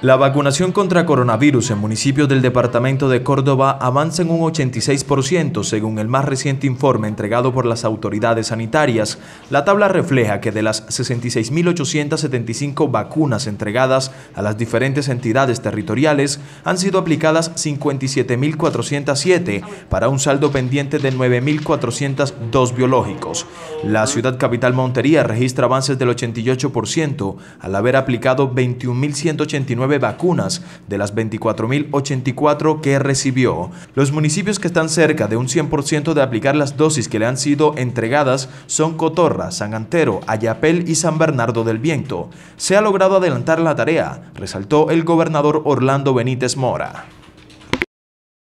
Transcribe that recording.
La vacunación contra coronavirus en municipios del departamento de Córdoba avanza en un 86% según el más reciente informe entregado por las autoridades sanitarias. La tabla refleja que de las 66.875 vacunas entregadas a las diferentes entidades territoriales han sido aplicadas 57.407 para un saldo pendiente de 9.402 biológicos. La ciudad capital Montería registra avances del 88% al haber aplicado 21.189 vacunas de las 24.084 que recibió. Los municipios que están cerca de un 100% de aplicar las dosis que le han sido entregadas son Cotorra, San Antero, Ayapel y San Bernardo del Viento. Se ha logrado adelantar la tarea, resaltó el gobernador Orlando Benítez Mora.